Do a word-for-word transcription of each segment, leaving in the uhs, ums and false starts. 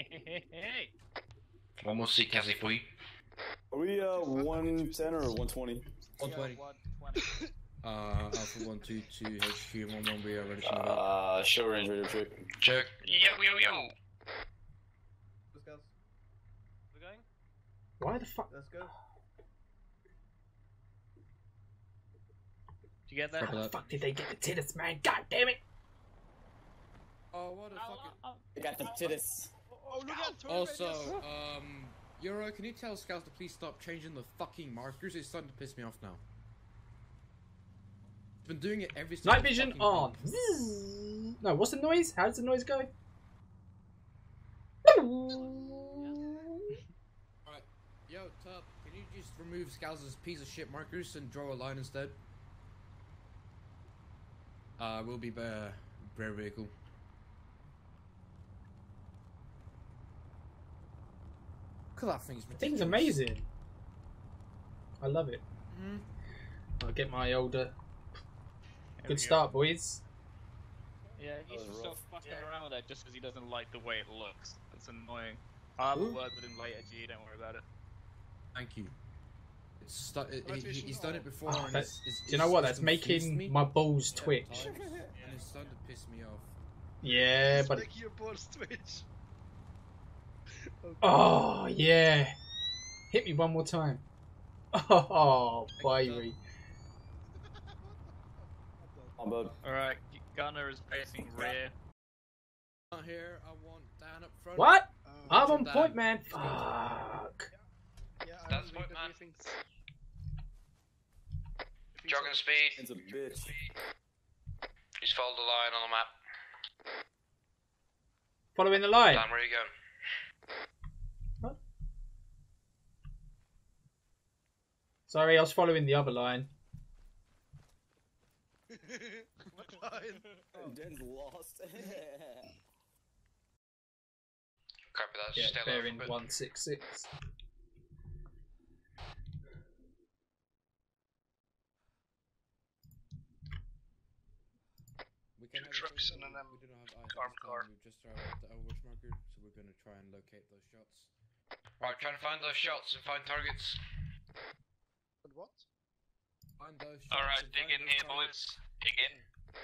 Almost see Cassie for you. Are we uh one ten or one twenty? one twenty. Uh, Alpha one two two H Q one one. We are ready to move out. Uh, show range radio check. Check. Yo yo yo. Let's go. We're going. Why the fuck? Let's go. Did you get that? How the fuck did they get the titties, man? God damn it! Oh, what the fuck? I got the titties. Oh, look at Also, um, Euro, can you tell scouts to please stop changing the fucking markers? It's starting to piss me off now. It's been doing it every single Night vision on. No, what's the noise? How does the noise go? Alright, yo, Tub, can you just remove scouts' piece of shit markers and draw a line instead? Uh, we'll be bear, bear vehicle. Look at that thing, it's ridiculous. Thing's amazing. I love it. Mm. I'll get my older. There Good we start, boys. Yeah, he's That was still rough. fucking around with that just because he doesn't like the way it looks. That's annoying. I'll have a Ooh. word with him later, G, don't worry about it. Thank you. It's stu it, Night he, vision he's done it on. before. Oh, and that- it's, it's, Do you know what? it's That's confused making me my balls several twitch. times, and it's starting to piss me off. Yeah, Let's but make your balls twitch. Okay. oh yeah, hit me one more time. Oh, fiery. Oh, bud. Alright, Gunner is facing rear. Not here. I want down up front. What? Uh, I'm Jump on down. point, man. Fuck. yeah, I That's will what, leave the man. briefings. Briefings Jogging on- speed. It's a bitch. Just follow the line on the map. Following the line. Plan where you going. Sorry, I was following the other line. What line? Oh. Dan's lost. Copy that. Yeah, Just stay low for a bearing bit. one six six. We can Two have a trucks thing, and we- then we do not have eyes armed this car. time, We've just arrived at the Overwatch marker, so we're gonna try and locate those shots. Right, trying to find those shots and find targets. But what? Find those shots. Alright, and dig find in those here, targets. boys. Dig in.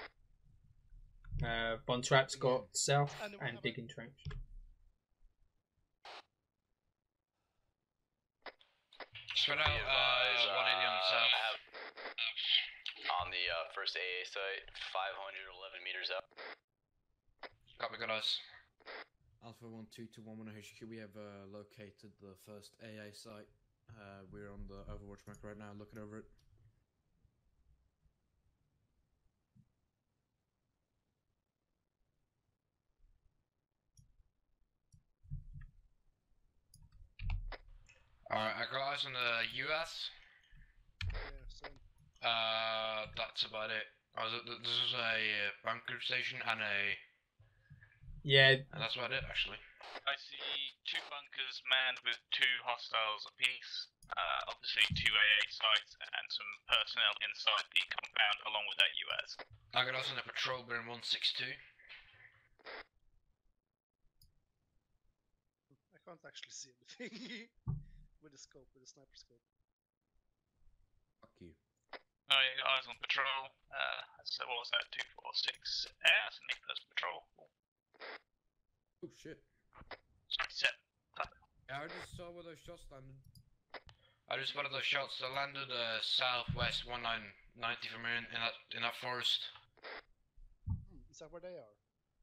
Uh, Bontrap's got south And and what digging trench. Spread out, uh, one eighty on the south. On the uh, first A A site, five hundred eleven meters up. Copy, good eyes. Alpha one two two one one H Q. We have uh, located the first A A site. Uh, we're on the Overwatch map right now, looking over it. Alright, I got eyes on the U S. Yeah, same. Uh, that's about it. Oh, th- th- this is a uh, bunker station and a, Yeah, and that's about it actually. I see two bunkers manned with two hostiles apiece. Uh, obviously two A A sites and some personnel inside the compound along with that U S. I got eyes on a patrol bearing one six two. I can't actually see anything with the scope, with the sniper scope. Fuck you. Oh, you got eyes on patrol. Uh, so what was that? two four six. Yeah, that's a Nicholas patrol. Oh shit. Sorry, set. Yeah, I just saw where those shots landed. I just spotted those shots. They landed uh, southwest one nine ninety from here in, in that in that forest. Hmm, is that where they are?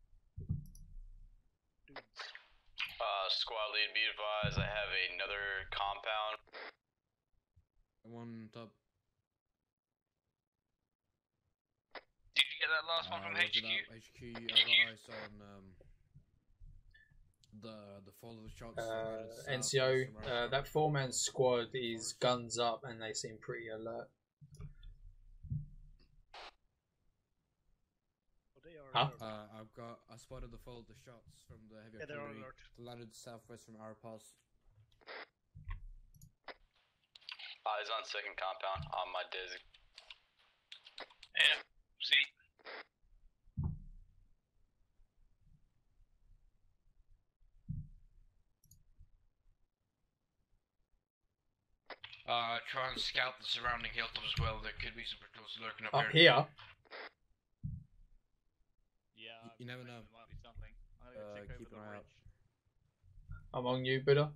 Dudes. Uh, squad lead, be advised, I have another compound. One top. Did you get that last one Uh, from roger H Q? that, H Q. I got eyes on um, the the follow shots. uh, landed N C O. southwest from our Uh, that four-man squad is guns up and they seem pretty alert. Oh, they are. Huh? alert. Uh, I've got. I spotted the follow the shots from the heavy Yeah, they're on artillery. alert. Landed southwest from our pass. Eyes on second compound, on my disc. Yeah. See. Uh, try and scout the surrounding hilltops as well. There could be some patrols lurking up, Up here. here? Yeah, You never I think know. there might be something. I'm gonna go Uh, check keep over an the eye out. ridge. I'm on you, Buddha.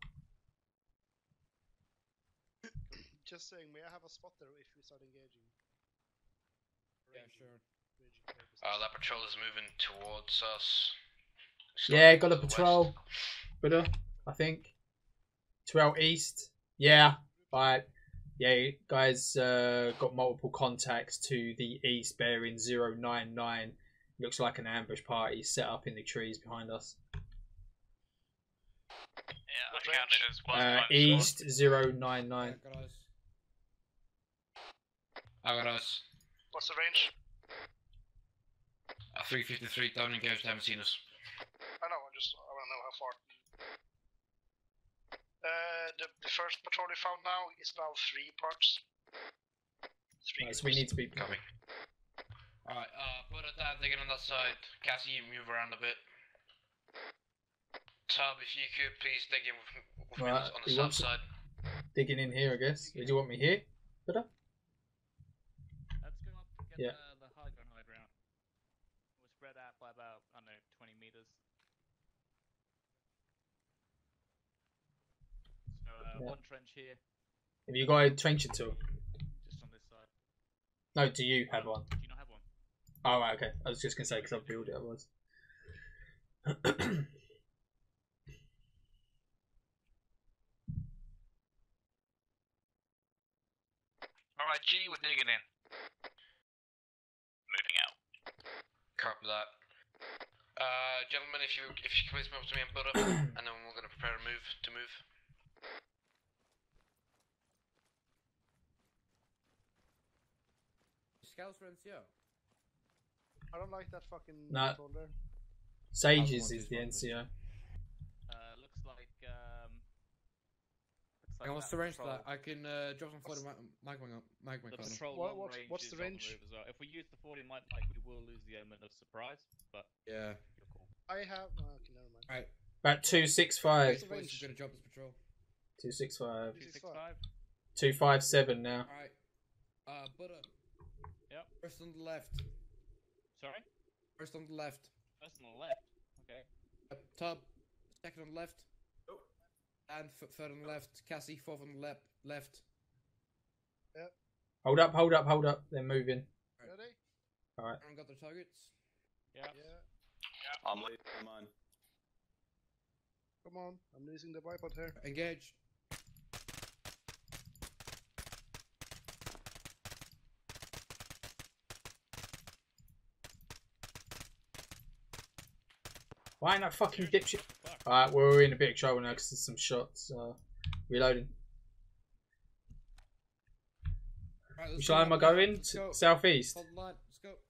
Just saying, may I have a spotter if we start engaging? Yeah, Ranging- sure. ranging purposes. Uh, that patrol is moving towards us. Yeah, Starting got a to the patrol. west. Buddha, I think. To our east. Yeah. Alright. Yeah, guys, uh, got multiple contacts to the east bearing zero nine nine. Looks like an ambush party set up in the trees behind us. Yeah, What I count it as one Uh, times east zero nine Yeah, nine. got us. I got us. What's the range? Uh, three fifty-three, don't engage, they haven't seen us. I know, I just I want to know how far. Uh, the, the first patrol we found now is now three parts. Three. Right, so we need to be. Copy. Alright, uh, put it down, digging on that side. Cassie, you move around a bit. Tub, if you could please dig in with, with me Right, on the he south wants it. side. Digging in here, I guess. Do you want me here, Buddha? Let's go up and get Yeah. the, the high ground high ground. We're spread out by about, I don't know, twenty meters. So, uh, Yeah. one trench here, Have you got a trencher tool? just on this side. No, do you have one? Do you not have one? Oh, right, okay. I was just going to say, because I'll build it otherwise. Alright, G, we're digging in. Moving out. Copy that. Uh, gentlemen, if you if you can please move to me and butt up, and then we're gonna prepare a move to move. Scouts for N C O. I don't like that fucking No. patrol there. Sages Alpha is the one, N C O. Uh, looks like, um... Looks And what's that the range for patrol- that? I can uh, drop some forty magma magma The cannon. patrol What- long what's- range what's is the on range? move as well. If we use the forty might like we will lose the element of surprise, but Yeah. you're cool. I have. Oh, okay, never mind. Alright. About two six five. What's the Boys, range? we're gonna drop this patrol. two six five. Two Two six six five. two five seven now. Alright. Uh, Buddha. Yep. First on the left. Sorry? First on the left. First on the left. Okay. Yep. Tub. Second on the left. And f- third on the left. Cassie, fourth on the left. Left. Hold up, hold up, hold up. They're moving. Ready? Alright. Everyone got their targets? Yeah. Yeah. I'm late on mine. Come on. I'm losing the bipod here. Engage. Why ain't that fucking dipshit? Alright, we're in a bit of trouble now because there's some shots. Uh, reloading. Right, Which line am I going? Let's go. Southeast. Hold the line. Let's go.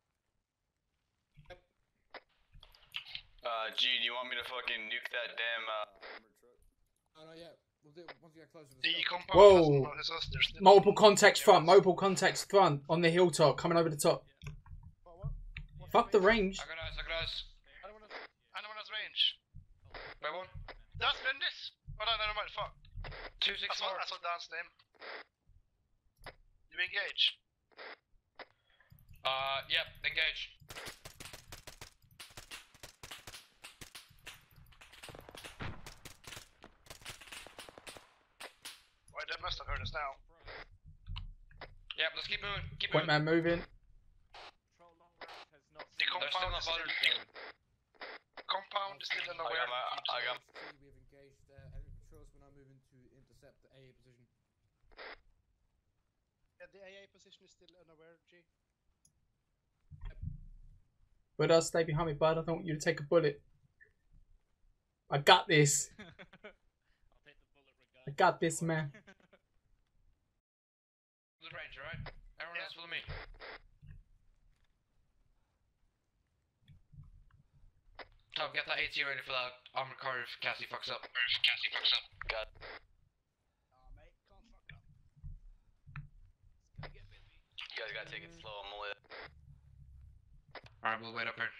Uh, G, do you want me to fucking nuke that damn, uh... Oh, no, yeah. We'll do it once we get closer. Let's The go. compound Whoa. doesn't notice us. There's still- Multiple contacts front. Multiple contacts front on the hilltop. Coming over the top. What, what? What's Fuck the range. I got us, I got us. Anyone has, anyone has range? Wait, one. That's Bendis! Oh no, never mind, fuck. Two I six saw, four. I saw Dan's name. You engage? Uh, yep, engage. Why, they must have heard us now. Yep, let's keep moving. Keep Point moving. man moving. Patrol long range has not The seen They're still compound not is still, bothered. compound is still I unaware. got my, I got We have engaged uh, enemy patrols. We're now moving to intercept the A A position. Yeah, the A A position is still unaware, G. But I'll stay behind me, bud. I don't want you to take a bullet. I got this. I'll take the bullet regardless. I got this, man. The range, alright? Everyone Yeah. else follow me. Tom, get that AT ready for that armor car if Cassie fucks up. If Cassie fucks up. got Aw, mate, can't fuck up. It's gonna get busy. You guys gotta take it slow, I'm lit. Alright, we'll wait up here.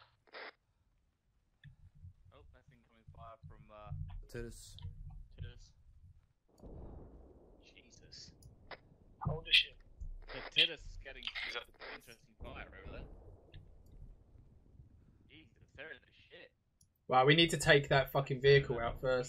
Oh, that's incoming fire from, uh, To this. Titters. Jesus. Titus is getting some interesting fire over there. Jesus, they're in the shit. Right, we need to take that fucking vehicle out first.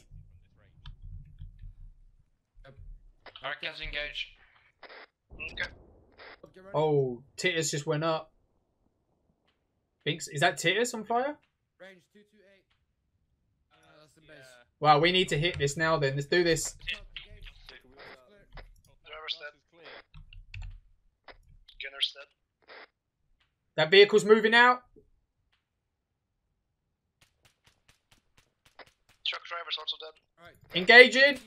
Alright, guys, engage. Okay. Oh, Titus just went up. Binks, is that Titus on fire? Range two two eight. Uh, that's the base. Wow, we need to hit this now then. Let's do this. Driver's dead. Gunner's dead. That vehicle's moving out. Truck driver's also dead. Alright. Engaging.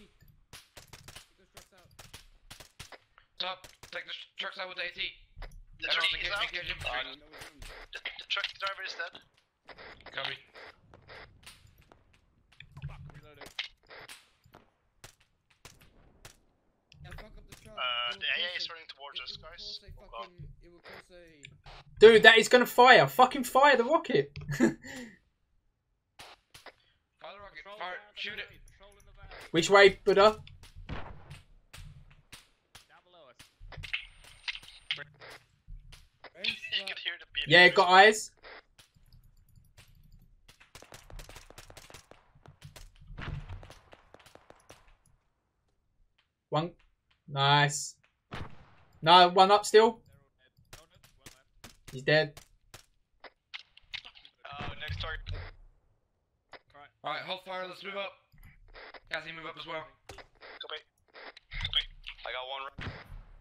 Top, take the trucks out with the AT. The truck Everyone is engage, out. engage infantry. The, the truck driver is dead. Copy. Fuck, reloading. Yeah, fuck up the truck. Uh, It will the A A cause is a- running towards it- us, it will guys. cause a Oh god. fucking- It will cause a... Dude, that is gonna fire. Fucking fire the rocket. Fire the rocket. Fire, shoot it. Patrol in the van. Which way, Buddha? Down below us. Range You start. can hear the beep. Yeah, got eyes. One. Nice. No, one up still. They're all dead. Oh, no, one left. He's dead. Uh, next target. Alright. Alright, hold fire, let's move up. Cassie, move up as well. Copy. I got one. right-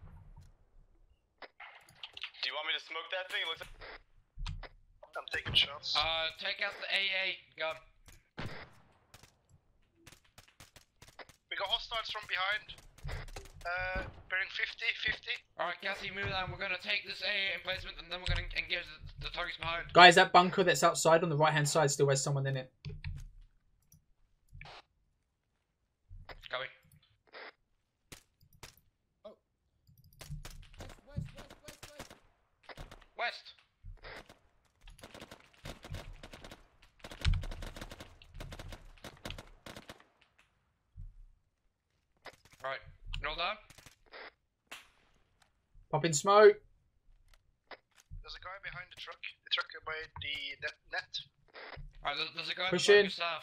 Do you want me to smoke that thing? It looks like... I'm taking shots. Uh, take out the A A gun. We got hostiles from behind. Uh, bearing fifty, fifty. Alright, Cassie, move down. We're gonna take this A A emplacement and then we're gonna engage the, the targets behind. Guys, that bunker that's outside on the right hand side still has someone in it. Copy. West, west, west, west, west. West. Alright, roll down. Popping smoke. There's a guy behind the truck. The truck by the net. net. Alright, there's, there's a guy Push behind in. your staff.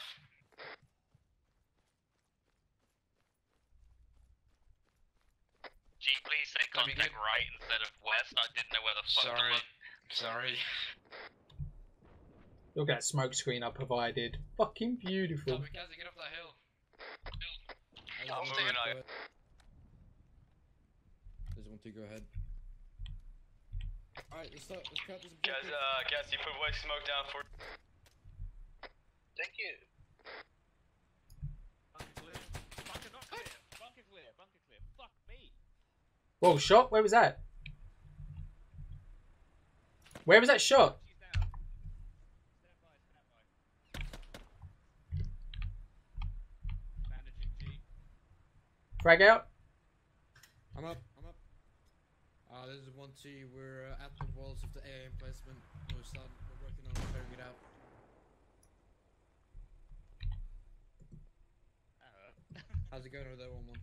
G, please say That'd be contact good. right instead of west. I didn't know where the fuck Sorry. the fuck. Sorry. Look at that smoke screen I provided. Fucking beautiful. Copy, Cassie, get off that hill. I'm There's staying. one, There's one to go ahead. Alright, let's start. Let's cut this Guys, objective. uh, Cassie, put white smoke down for... Thank you. Bunker clear. Bunker not clear. Bunker clear. Bunker clear. Fuck me. Whoa, shot? Where was that? Where was that shot? She's down. Stand by. Stand by. Bandaging G. Frag out? I'm up. I'm up. Uh, this is one T. We're uh, at the walls of the A A emplacement. We're starting. We're working on clearing it out. Uh, How's it going over there, one one?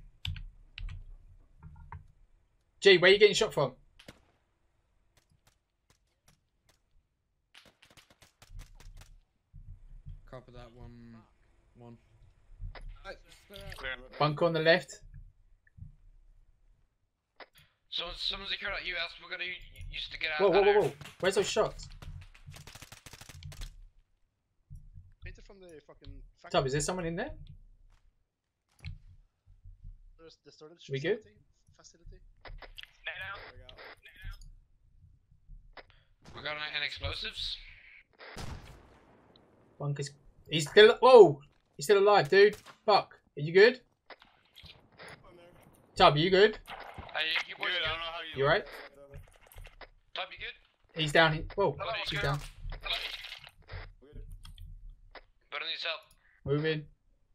Gee, where are you getting shot from? Copy that one. One. Alright, let's clear out. Clear. Bunker on the left. So, someone secure that U S, we're gonna u- use to get out Whoa, whoa, out whoa, there. whoa. Where's those shots? Painted from the fucking factory. Tub, is there someone in there? There's the storage We good? facility. facility. Net out. There we go. Net out. We got any explosives? Bunker's... He's still... Whoa! He's still alive, dude. Fuck. Are you good? Tub, are you good? Hey, you, you boys Good, good? I don't know how you... You alright? Tub, you good? He's down. He... Whoa. Hello, He's Oscar. down. Better needs help. Move in.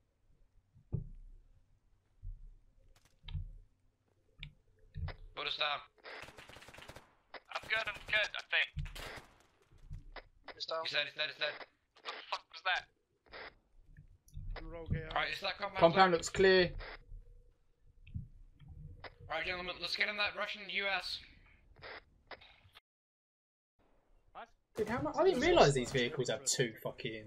Put us down. I'm good, I'm good, I think. He's down. He's dead, he's dead, he's dead. What the fuck was that? Rogue A R. Alright, is that compound? Compound looks clear. Alright, gentlemen, let's get in that Russian U S. Dude, how much? I didn't realise these vehicles have two fucking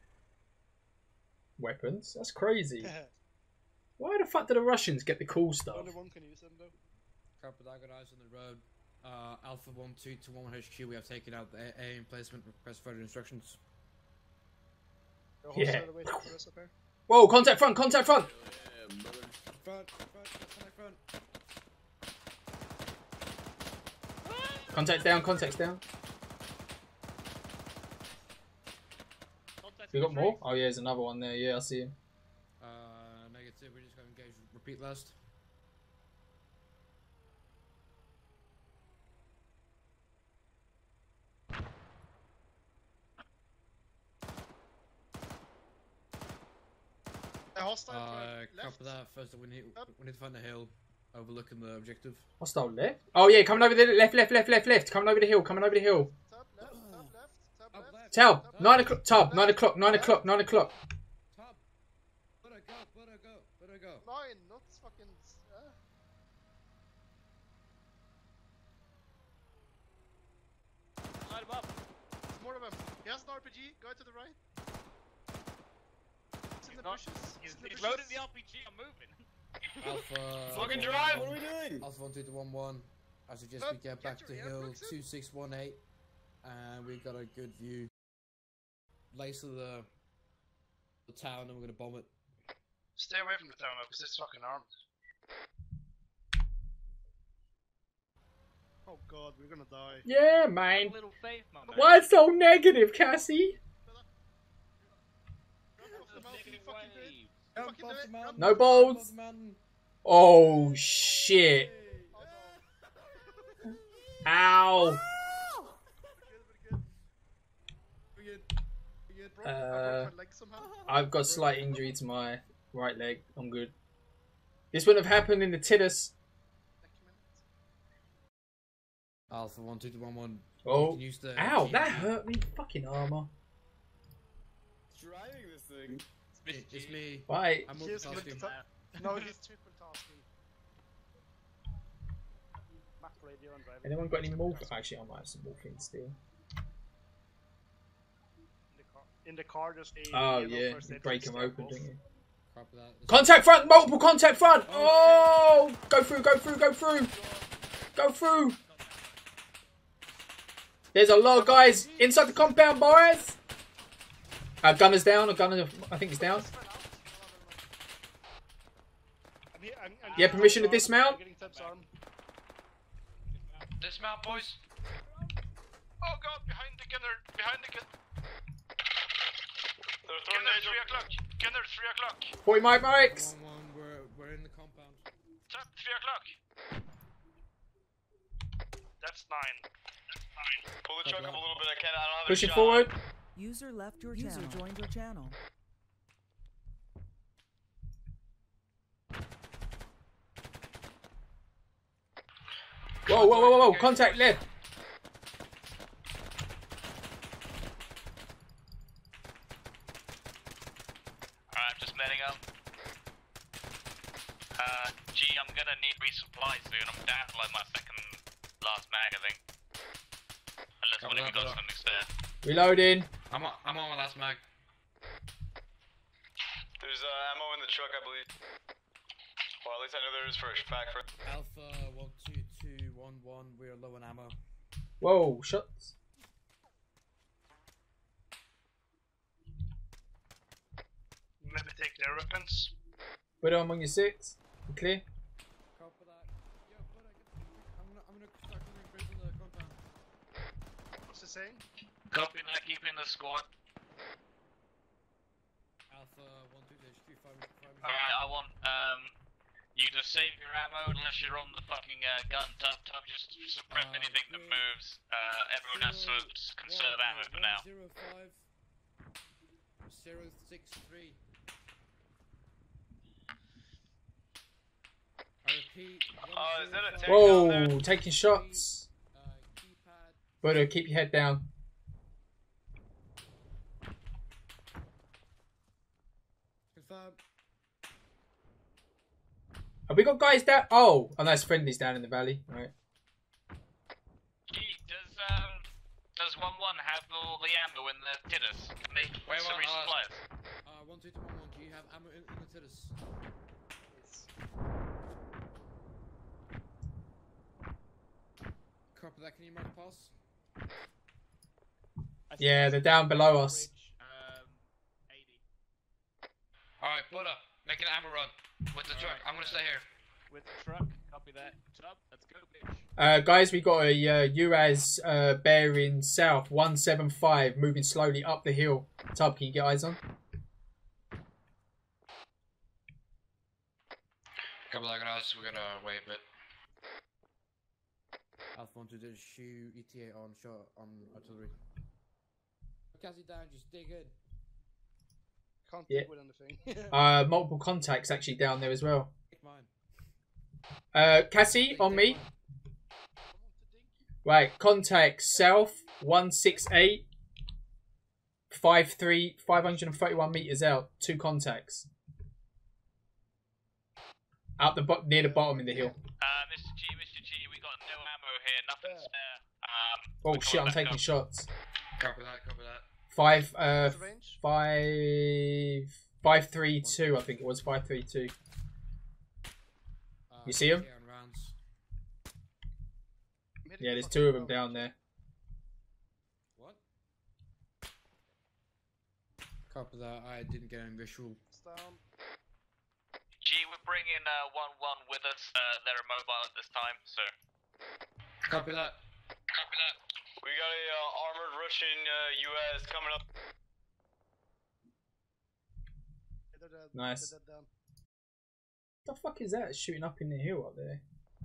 weapons. That's crazy. Why the fuck do the Russians get the cool stuff? Only one can use them though. Copy that, got eyes on the road. Uh, Alpha one two to one H Q, we have taken out the A emplacement, request further instructions. Yeah. Yeah. Whoa, contact front, contact front! Front, front, front, front. Contact's down, contact's down. Contact We got in the more? tree. Oh yeah, there's another one there. Yeah, I see him. Uh, negative, we're just going to engage, repeat last. A hostile Uh, left. copy that, first we need, Up. we need to find the hill overlooking the objective. Hostile left? Oh yeah, coming over the left, left, left, left, left. Coming over the hill, coming over the hill. Top left, top left, top Up left. left. Tab, nine o'clock, Tab, nine o'clock, nine o'clock, nine o'clock. Top! Where'd I go? Where'd I go? Where'd I go? Nine, not fucking. Uh, Light him up. there's more of them. He has an R P G. Guy to the right. It's in the not- bushes. He's, It's in the he's bushes. loading the R P G. I'm moving. Alpha. Fucking drive! What are we doing? Alpha one two to one one. I suggest Up, we get get back your to air hill bricks in. two six one eight, and we got a good view. Lace of the the town, and we're gonna bomb it. Stay away from the town though, because it's fucking armed. Oh god, we're gonna die. Yeah, Have man. a little faith, my man. Why so negative, Cassie? Jump off the Just mountain, you negative fucking do it. waves. You fucking do it. Jump. No balls. Oh shit. Oh no. Ow. We're good, we're good. Broke, I Uh, broke my leg somehow. I've got slight injury to my right leg. I'm good. This wouldn't have happened in the Titus. Alpha one two to one one. Oh. Can use the Ow, G- that hurt me. Fucking armor. Driving this thing. It, it's me. Right. I'm Here's multitasking. the ta- No, he's triple tasking. Map radio and driving. Anyone got any morphine? Actually, I might have some morphine still. In the car, in the car just a Oh yellow yeah, first you aid break kit them stamp open, off. don't you? Copy that. Contact front, multiple contact front. Oh, go through, go through, go through, go through. There's a lot of guys inside the compound, boys. Uh, gunner's down. A gunner, I think, is down. I'm here, I'm, I'm You have permission to getting dismount? I'm getting Teb's arm. Dismount, boys. Oh god, behind the gunner, behind the gunner. Gunner, three o'clock. Gunner, three o'clock. forty mic mics. One one. We're we're in the compound. Tap, three o'clock. That's nine. That's nine. Pull the truck up a little bit. I can't. I don't have Pushing a shot. forward. User left your User channel. joined your channel. Whoa, whoa, whoa, whoa, whoa! Contact left. Alright, I'm just netting up. Uh, gee, I'm gonna need resupply soon. I'm down to like my second last mag, I think. Unless one of you got something spare. Reloading. I'm on, I'm on my last mag. There's uh, ammo in the truck, I believe. Well, at least I know there is for a fact. For Alpha one two two one one. We are low on ammo. Whoa, shots. Maybe take their weapons. Put it on on your six. You clear. Copy that. Yo, put it. I'm gonna I'm gonna start covering bridge in the compound. What's it saying? Copy that, keep in the squad. Alpha one two H Q five five. Alright, I want um you to save your ammo unless you're on the fucking uh, gun tub tub. Just suppress Uh, anything that yeah. moves. Uh, everyone has to s- conserve ammo for now. Zero five. Zero six three. I repeat. Oh, is that a tank down Whoa, there? taking shots. Uh, keypad. Butter, keep your head down. Confirm. Have we got guys down? Oh, oh, that's friendlies down in the valley. Right. Gee, does um does does one one have all the ammo in the titters? Can they Wait, some one, uh, resupplies? Uh, one two to one one. Do you have ammo in, in the titters? Copy that. Can you mark pass? Yeah, they're down below us. Um, eighty. Alright, Butter, make an ammo run with the truck. I'm gonna stay here. With the truck, copy that. Tub, let's go, bitch. Uh, guys, we got a uh, U A S uh, bearing south one seven five, moving slowly up the hill. Tub, can you get eyes on? Couple of guys, we're gonna wait a bit. Alpha one two did shoot E T A on shot on artillery. Cassie down, just dig in. Can't Yeah. dig with anything. Uh, multiple contacts actually down there as well. Take mine. Uh, Cassie, Take- on take me. mine. Right, contact south one six eight, five three, five hundred thirty-one meters out. Two contacts. Out the bo near the bottom in the hill. Uh, Mister G, Mister G, we got no ammo here, nothing spare. Um, Oh we're shit, coming I'm back taking up. shots. Copy that, copy that. Five, uh, What's the range? five, five three two. I think it was five three two. Uh, You see 'em? E T A on rounds. I'm hitting Yeah, the there's fucking two of them ground. down there. What? Copy that. I didn't get any visual. It's down. G, we're bringing uh, one one with us. Uh, they're immobile at this time, so. Copy that. Copy that. We got a uh, armored Russian uh, U S coming up. They're dead. Nice. They're dead down. What the fuck is that shooting up in the hill up there?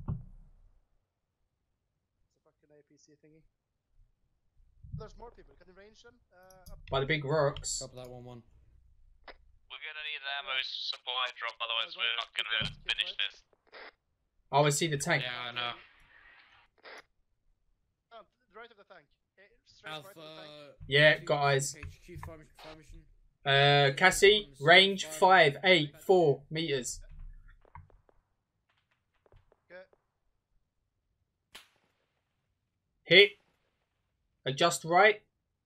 It's a fucking A P C thingy. There's more people. Can you range them? Uh, up. By the big rocks. Copy that one one. We're gonna need an ammo supply drop, otherwise we're not gonna be able to finish this. Oh, I see the tank. Yeah, I know. Oh, to the right of the tank. Eh, straight right of the tank. Alpha. Yeah, two, got eyes. H Q fire mission. Fire mission. Uh, Cassie, range five eight four meters. Okay. Hit. Adjust right.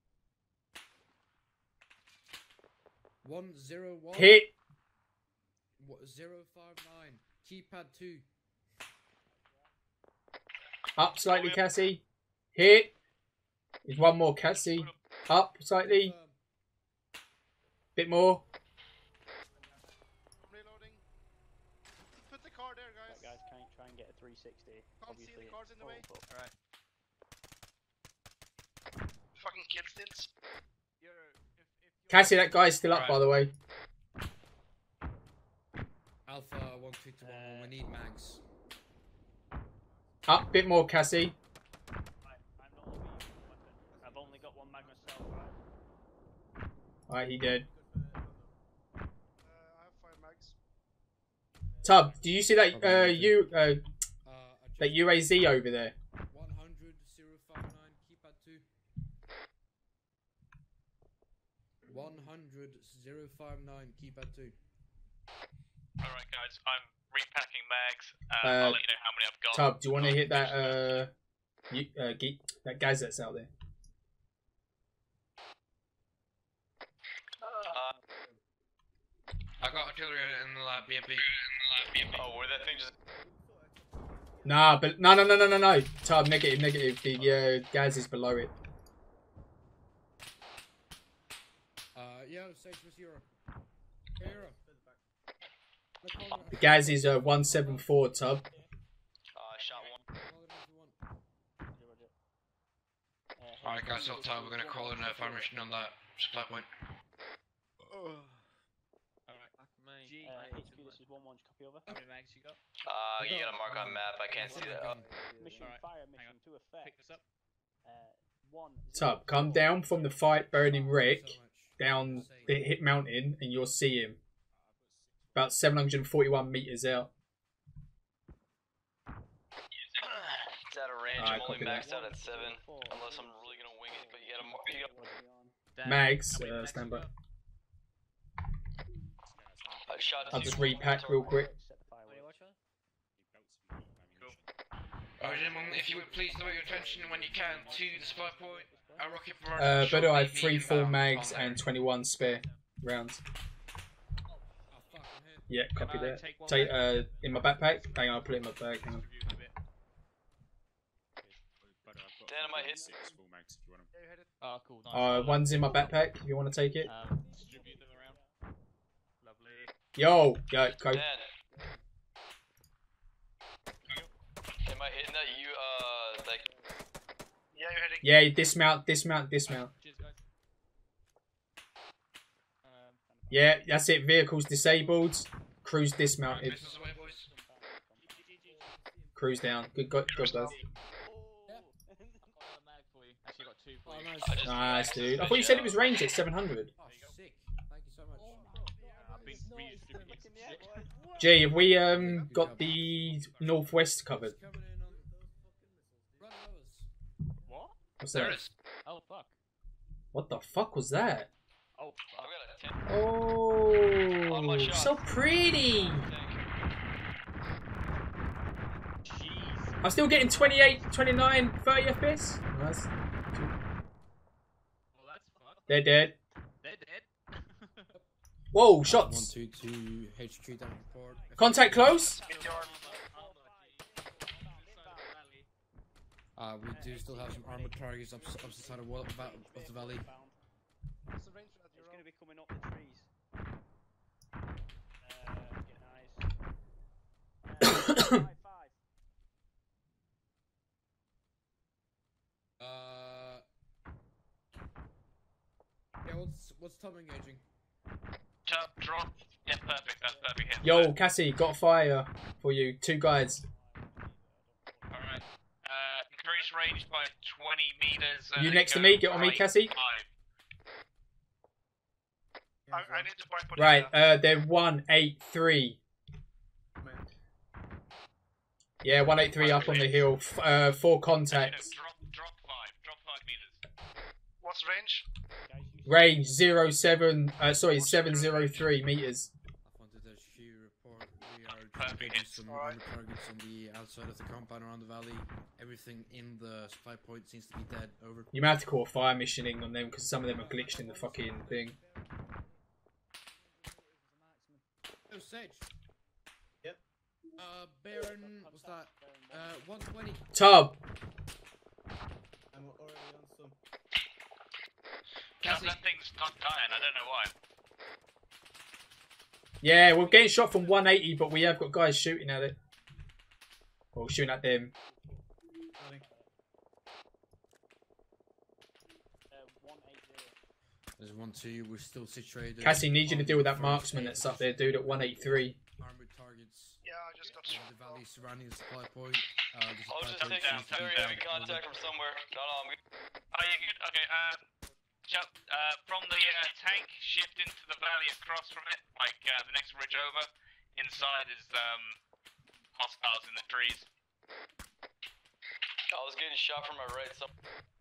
One zero one. Hit. What, zero five nine. Keypad two. Up slightly, Cassie. Hit. There's one more, Cassie. Up slightly. Confirm. Bit more. I'm reloading. Put the car there, guys. Guys, can you try and get a three sixty? Can't see the cars in the way. Alright. Fucking kill stills. You're, if, if you're Cassie, that guy's still up, Right. by the way. Alpha one two to one one. We need mags. Up, bit more, Cassie. Right, I'm not looking at your weapon. I've only got one mag myself, right? Alright, he dead. Uh, I have five mags. Tub, do you see that uh, you uh, Uh, that U A Z over there? one hundred zero five nine. Keypad two. one hundred zero five nine. Keypad two. Alright, guys, I'm repacking mags. Uh, Uh, I'll let you know how many I've got. Tub, do you want to hit that uh, you, uh ge- that gaz that's out there? Uh, I got artillery in the lab, B M P. oh, where that thing just... Nah, but no, no, no, no, no, no. Tub, negative, negative. The uh, gaz is below it. Uh, yeah, Sage Miss Euro. Hey, Euro. Let's call it- The gaz is uh, one seven four. Tub. Uh, shot one. call it if you want. Roger, roger. Uh, Alright guys, hold tight, we're gonna call in a fire mission on that supply point. Alright. G, Uh, I H Q, this is one one, copy over. How many mags you got? Uh, you gotta mark on map, I can't see that. Oh. Mission Alright, fire hang mission on. to effect. Pick this up. Uh, one. Tub, come down from the fight burning wreck So much. down the hit mountain, and you'll see him. About seven hundred forty-one meters out. It's out of range, Alright, I'm only copy that. maxed out at seven. Unless I'm really gonna wing it, but you gotta mark. You gotta... Dan, Mags, how many uh, mags stand you by. got? Uh, shot I'll two. just repack real quick. Set the fireworks. Alright, gentlemen, if you would please divert your attention when you can to the supply point. A rocket burner Uh, should Beto, I be had three full inbound mags on there. and twenty-one spare rounds. Oh fuck, I'm here. Yeah, copy Can I that. take one Take mag? uh in my backpack. Hang on, I'll put it in my bag. Hang on. Dan, am I hitting? Six full mags if you want them. Yeah, you hit it. Oh, cool. Nice. Uh, one's in my backpack. If you want to take it. Um, distribute them around. Lovely. Yo, go, go. Dan. Am I hitting that? You, uh, like. Yeah, you're hitting. Yeah, dismount, dismount, dismount. Cheers, guys. Um, Yeah, that's it. Vehicles disabled. Cruise dismounted. Missiles away, boys. Cruise down. Good, good, good, guys. Actually, got two for Oh, you. nice. Nice, dude. I thought you said it was ranged at seven hundred. Oh, sick. Thank you so much. I've been redistributing some shit. Gee, have we um got the northwest covered? Coming in on those fucking missiles. Run those. What? What's There that? is. Oh, fuck. What the fuck was that? Oh, fuck. I've got a ten. On my Oh, shot. so pretty. Jeez. I'm still getting twenty-eight, twenty-nine, thirty F P S. Nice. Well, that's fucked. They're dead. They're dead. Whoa, One, shots. two, two, H Q down report. Contact close. Meteor. Uh, we do still have some armored targets up, up the side of, wall, of the valley. What's the range for that? It's Euro? going to be coming up the trees. Uh, get nice. Uh, five, five. Uh, yeah, what's what's Tom engaging? Chub, drop. Yeah, perfect. That's perfect hit. Yo, Cassie, got a fire for you. Two guys. Alright. Uh, increase range by twenty meters. Uh, You next to go me? Get on me, right Cassie. five. I, I need to buy put Right, it, uh, uh, they're one eight three. Yeah, one eight three up on the hill. F uh, four contacts. Drop, drop five. Drop five meters. What's range? Range zero seven. Uh, sorry, seven zero three meters. I wanted to H Q report. We are Perfect getting hit. some Alright. armored targets on the outside of the compound around the valley. Everything in the supply point seems to be dead. Over. You might have to call a fire missioning on them because some of them are glitched in the fucking thing. Oh, Sage. Yep. Uh, Baron, what's that? Uh, one twenty. Tub. I'm already on some. Chub, that thing's not dying. I don't know why. Yeah, we're getting shot from one eighty, but we have got guys shooting at it. Or shooting at them. There's one two. We're still situated. Cassie, need you to on deal with the that first marksman eight that's up there, dude, at one eighty-three. Armored targets. Yeah, I just got In shot. the valley surrounding the supply point. Uh, the I'll supply just point take seems to be very down. heavy contact from somewhere. No, no, I'm good. Oh, you good? Okay, uh, Chub, uh, from the uh, tank, shift into the valley across from it, like uh, the next ridge over. Inside is um, hostiles in the trees. I was getting shot from my right. Some.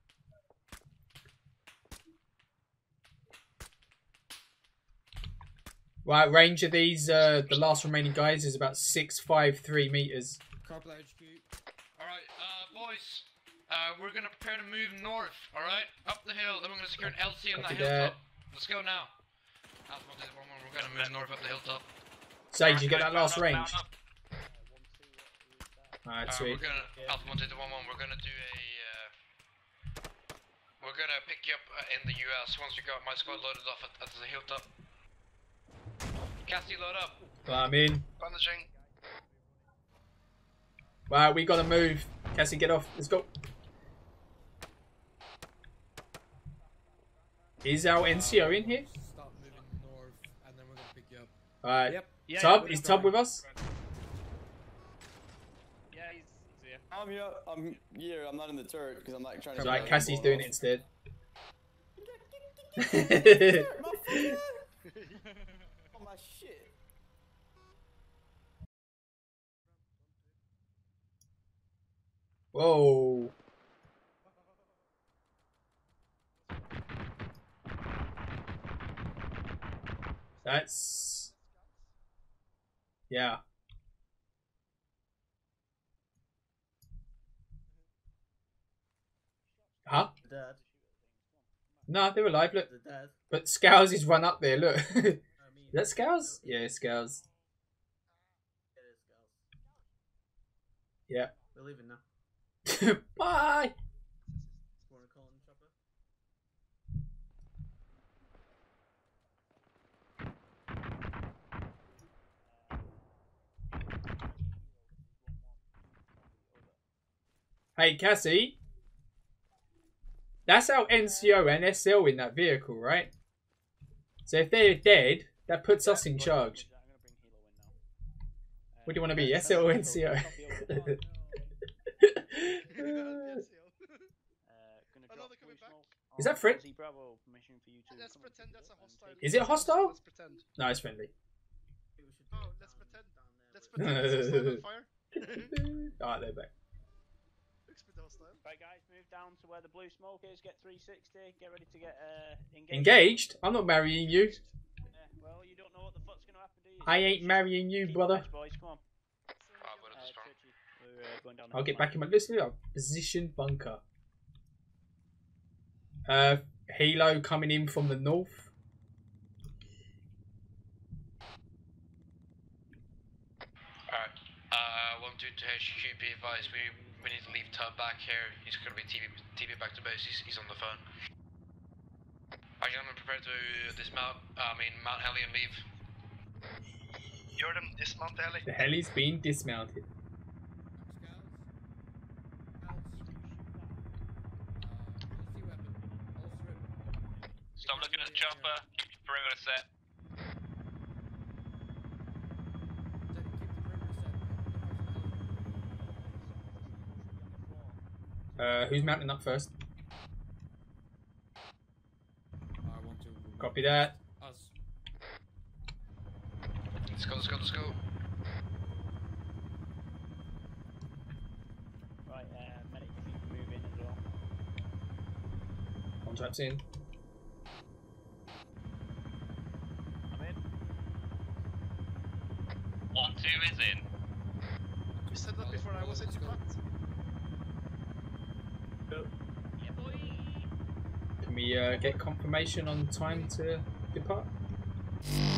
Right, range of these, uh, the last remaining guys is about six five three meters. Carpel H Q. Alright, uh, boys. Uh, we're gonna prepare to move north, alright? Up the hill, then we're gonna secure an L C on that Copy hilltop. that. Let's go now. Alpha one, one, one, we're gonna move north up the hilltop. Sage, you get that last Mount up, range? mount up. Alright, Uh, sweet. we're gonna, Alpha one, one, one, we're gonna do a, uh, we're gonna pick you up uh, in the U S once we got my squad loaded off at, at the hilltop. Cassie, load up. Right, I'm in. Bandaging. Right, we gotta move. Cassie, get off. Let's go. Is our N C O in here? Stop moving north, and then we're gonna pick you up. Alright. Yep. Yeah, Tub, yeah, is we're Tub going. with us? Yeah, he's, he's here. I'm here. I'm here. I'm not in the turret because I'm not trying to. Right, get Cassie's blown doing it off. instead. Oh my shit. Whoa. That's... Yeah. Huh? Dad. No, they're alive. Look, They're dead. but Scours is run up there. Look, is I mean, that Scours? Yeah, Scours. it is girls. Yeah. We're leaving now. Bye. Wanna call in chopper? Hey, Cassie. That's our N C O and S L in that vehicle, right? So if they're dead, that puts us in charge. What do you want to be, S L or N C O? Is that Fred? Let's pretend that's a hostile. Is it hostile? Let's pretend. No, it's friendly. Oh, let's pretend. Let's pretend it's hostile on fire. Alright, they're back. Looks pretty hostile. Right, guys, move down to where the blue smoke is. Get three sixty. Get ready to get uh, engaged. Engaged? I'm not marrying you. Yeah, well, you don't know what the fuck's gonna happen, do you? I ain't marrying you, brother. Boys, come on. Five out of the strong. We're uh, going down. I'll get back in my list. Position bunker. Uh, Hilo coming in from the north. Alright. Uh, one two to H Q, be advised, we, we need to leave Tub back here. He's gonna be T V, T V back to base, he's, he's on the phone. Are you gentlemen prepared to dismount, uh, I mean, mount heli and leave? Jordan, dismount the heli. The heli's been dismounted. Stop looking at the chopper. Keep your perimeter set. Uh, who's mounting up first? I want to. Copy that. Us. Let's go, let's go, let's go. Right, uh, medic, if you can move in as well. Contracts in. I'm in. One two is in. We said that before I was in flat. Yeah, boy. Can we uh, get confirmation on time to depart?